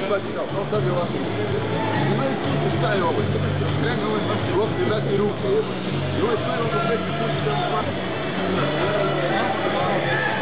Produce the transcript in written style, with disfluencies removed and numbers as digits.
Baćka, postavio ovako. Ima i tu staje ovo. Krenu ove bačke lopte, dati ruke. I ovo je staje ovo 5 puta.